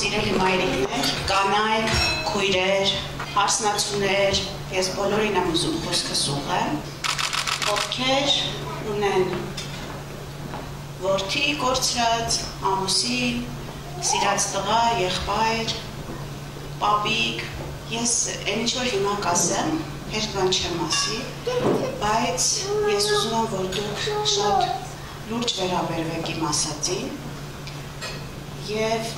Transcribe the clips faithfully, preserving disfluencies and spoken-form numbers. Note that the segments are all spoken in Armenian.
Սիրելի մայրիկներ, կանայք, քույրեր, հարսնացուներ, ես բոլորին եմ ուզում խոսքս ուղղեմ, ովքեր ունեն որդի կորցրած, ամուսին, սիրած տղա, եղբայր, պապիկ, ես այն ինչ որ հիմա կասեմ, հեշտ բան չեմ ասի, բայց ես ուզում եմ, որ դուք շատ լուրջ վերաբերվեք իմ ասածին և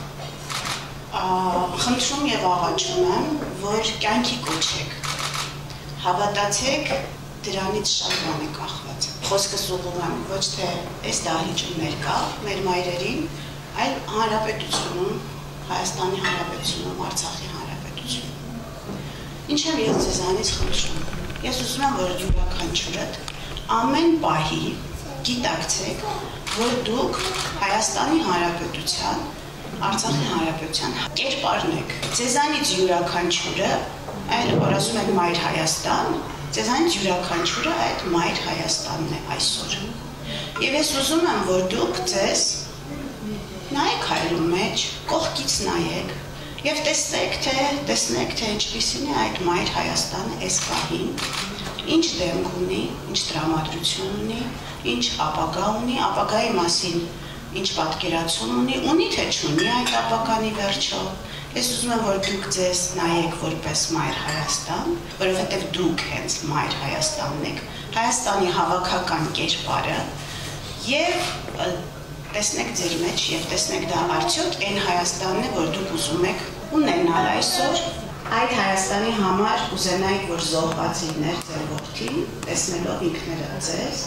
խնդրում և աղաչում եմ, որ կյանքի կոչեք, հավատացեք, դրանից շատ բան է կախված։ Խոսքս ուղղում եմ ոչ թե այս դահլիճում ներկա, մեր մայրերին, այլ հանրապետությունում, Հայաստանի հանրապետությունում, Արցախի հանրապետությունում։ Ինչ եմ ես ձեզանից խնդրում։ Ես ուզում եմ, որ յուրաքանչյուրդ ամեն պահի գիտակցեք, որ դուք Հայաստանի հանրապետության, Արցախի հանրապետության կերպարն եք։ Ձեզանից յուրաքանչյուրը, այլ որ ասում են մայր Հայաստան, ձեզանից յուրաքանչյուրը այդ մայր Հայաստանն է այսօր։ Եվ ես ուզում եմ, որ դուք ձեզ նայեք հայրում մեջ, կողքից նայեք և տեսնեք, թե տեսնեք, թե ինչպիսին է այդ մայր Հայաստանը այս պահին, ինչ դեմք ունի, ինչ տրամադրություն ունի, ինչ ապագա ունի, ապագայի մասին ինչ պատկերացում ունի, ունի թե չունի այդ ապագանի վերջո։ Ես ուզում եմ, որ դուք ձեզ նայեք որպես մայր Հայաստան, որովհետև դուք հենց մայր Հայաստանն եք, Հայաստանի հավաքական կերպարը և տեսնեք ձեր մեջ և տեսնեք դա արդյոք այն Հայաստանն է, որ դուք ուզում եք ունենալ այսօր։ Այդ Հայաստանի համար ուզենայիք, որ զոհված լիներ ձեր որդին, տեսնելով ինքները ձեզ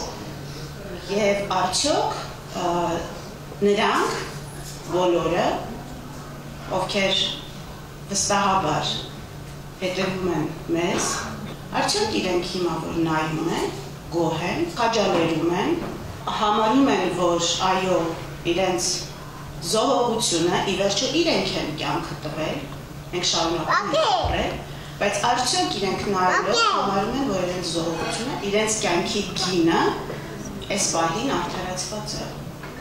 և արդյոք նրանք բոլորը, ովքեր վստահաբար հետևում են մեզ, արդյոք իրենք հիմա որ նայում են, գոհ են, խաջալերում են, համարում են, որ այո, իրենց զոհողությունը ի վերջո իրենք են կյանքը տվել, մենք շարունակում ենք ապրել, բայց արդյոք իրենք նայելով համարում են, որ իրենց զոհողությունը, իրենց կյանքի գինը այս պահին արդարացված է։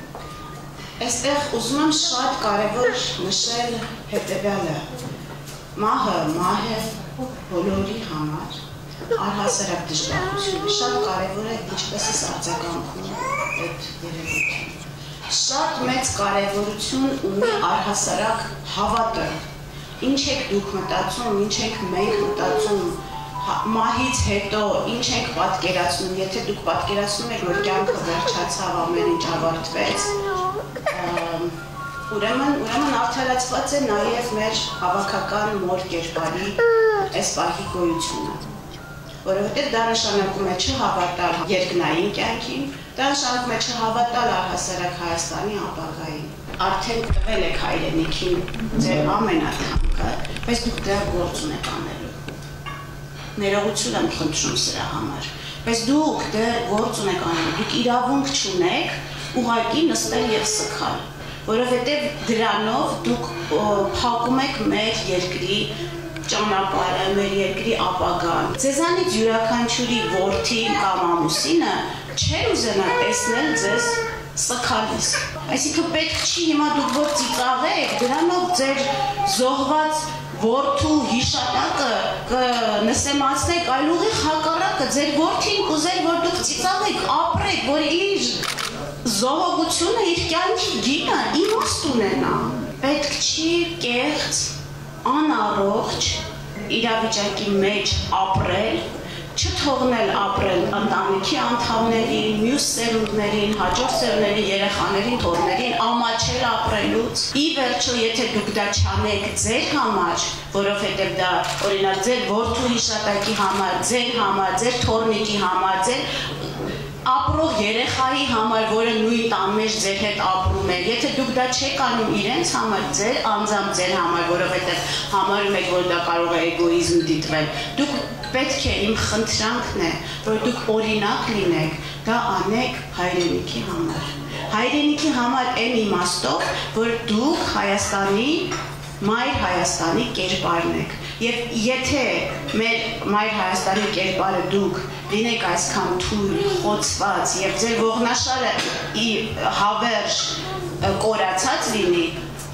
Այստեղ ուզում եմ շատ կարևոր նշել հետևյալը, մահը մահ է բոլորի համար, առհասարակ դժբախտությունը, շատ կարևոր է ինչպես ես արձագանքում այդ երևույթին։ Շատ մեծ կարևորություն ունի առհասարակ հավատը, ինչ եք դուք մտածում, ինչ եք մենք մտածում, մահից հետո ինչ եք պատկերացնում, եթե դուք պատկերացնում եք, որ կյանքը վերջացավ, ամեն ինչ ավարտվեց, ուրեմն արդարացված է նաև մեր հավաքական մոր կերպարի այս պահի գոյությունը, որովհետև դա նշանակում է չհավատալ երկնային կյանքին, դա նշանակում է չհավատալ առհասարակ Հայաստանի ապագային։ Արդեն տվել եք հայրենիքին ձեր ամենաթանկը, բայց դուք դրա գործ ունեք անելու։ Ներողություն եմ խնդրում սրա համար, բայց դուք դեռ գործ ունեք անելու, դուք իրավունք չունեք ուղղակի նստել և սգալ, որովհետև դրանով դուք փակում եք մեր երկրի ճանապարհը, մեր երկրի ապագան։ Ձեզանից յուրաքանչյուրի որդին կամ ամուսինը չեր ուզենա տեսնել ձեզ սգալիս։ Այսինքն պետք չի հիմա դուք որ ծիծաղեք, դրանով ձեր զոհված որդու հիշատակը կնսեմացնեք, այլ ուղիղ հակառակը, ձեր որդին կուզեր, որ դուք ծիծաղեք, ապրեք, որ իր զոհողությունը, իր կյանքի գինը իմաստ ունենա։ Պետք չի կեղծ, անառողջ իրավիճակի մեջ ապրել, չթողնել ապրել ընտանիքի անդամներին, մյուս սերունդներին, հաջորդ սերունդներին, երեխաներին, թոռներին, ամաչել ապրելուց։ Ի վերջո, եթե դուք դա չանեք ձեր համար, որովհետև դա օրինակ ձեր որդու հիշատակի համար, ձեր համար, ձեր թոռնիկի համար, ձեր ապրող երեխայի համար, որը նույն տան մեջ ձեր հետ ապրում է, եթե դուք դա չեք անում իրենց համար, ձեր անձամբ ձեր համար, որովհետև համարում եք, որ դա կարող է էգոիզմ դիտվել, դուք պետք է իմ խնդրանքն է, որ դուք օրինակ լինեք, դա անեք հայրենիքի համար։ Հայրենիքի համար այն իմաստով, որ դուք Հայաստանի, մայր Հայաստանի կերպարն եք։ Եվ եթե մեր մայր Հայաստանի կերպարը դուք լինեք այսքան թույլ, խոցված և ձեր ողնաշարը հավերժ կորացած լինի,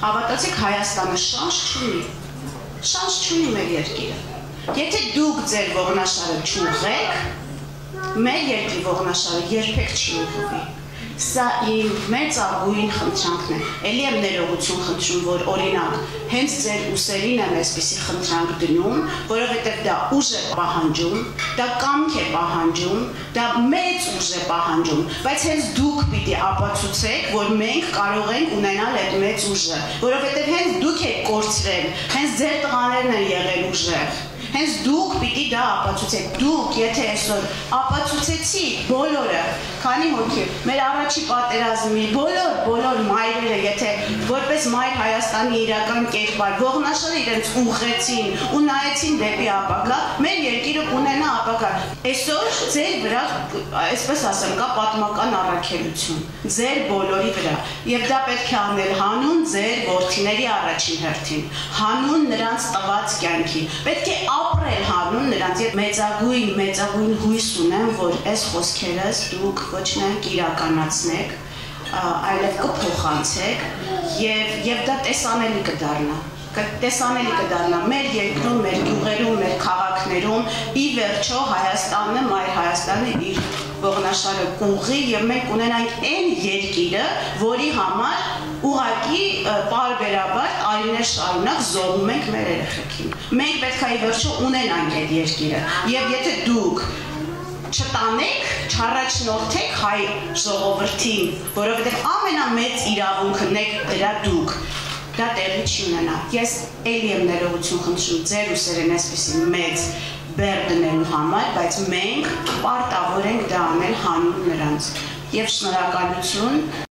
Հավատացեք, Հայաստանը շանս չունի, շանս չունի մեր երկիրը։ Եթե դուք ձեր ողնաշարը չուղղեք, մեր երկրի ողնաշարը երբեք չի ուղղվի։ Սա իմ մեծ ագույն խնդրանքն է։ Էլի եմ ներողություն խնդրում, որ օրինակ հենց ձեր ուսերին եմ այսպիսի խնդրանք դնում, որովհետև դա ուժ է պահանջում, դա կամք է պահանջում, դա մեծ ուժ է պահանջում, բայց հենց դուք պիտի ապացուցեք, որ մենք կարող ենք ունենալ այդ մեծ ուժը, որովհետև հենց դուք եք կորցրել, հենց ձեր տղաներն են եղել ուժեղ։ Հենց դուք պիտի դա ապացուցեք, դուք եթե այսօր ապացուցեցիք բոլորը, քանի հոգի, մեր առաջի պատերազմի բոլոր, բոլոր մայրերը, եթե որպես մայր Հայաստանի իրական կերպար, ողնաշարը իրենց ուղղեցին ու նայեցին դեպի ապագա, մեր երկիրը կունենա ապագա։ Այսօր ձեր վրա, այսպես ասեմ, կա պատմական առաքելություն, ձեր բոլորի վրա, եւ դա պետք է անել հանուն ձեր որդիների առաջին հերթին, հանուն նրանց տված կյանքի, պետք է ապրել հանուն նրանց, եւ մեծագույն, մեծագույն հույս ունեմ, որ այս խոսքերս դուք ոչ միայն կիրականացնեք, այլև կփոխանցեք եւ եւ դա տեսանելի կդառնա։ Տեսանելի կդառնա մեր երկրում, մեր գյուղերում, մեր քաղաքներում, ի վերջո Հայաստանը, մայր Հայաստանը իր ողնաշարը կուղղի եւ մենք ունենանք այն երկիրը, որի համար ուղղակի պարբերաբար այրիներ շարունակ զոհում ենք մեր երեխեքին։ Մենք պետք է ի վերջո ունենանք այդ երկիրը եւ եթե դուք չտանեք, չառաջնորդեք հայ ժողովրդին, որովհետև ամենամեծ իրավունքն եք դրա դուք, դա տեղի չի ունենա։ Ես էլի եմ ներողություն խնդրում ձեր ուսերեն այսպիսի մեծ բեռ դնելու համար, բայց մենք պարտավոր ենք դա անել հանուն նրանց։ Եվ շնորհակալություն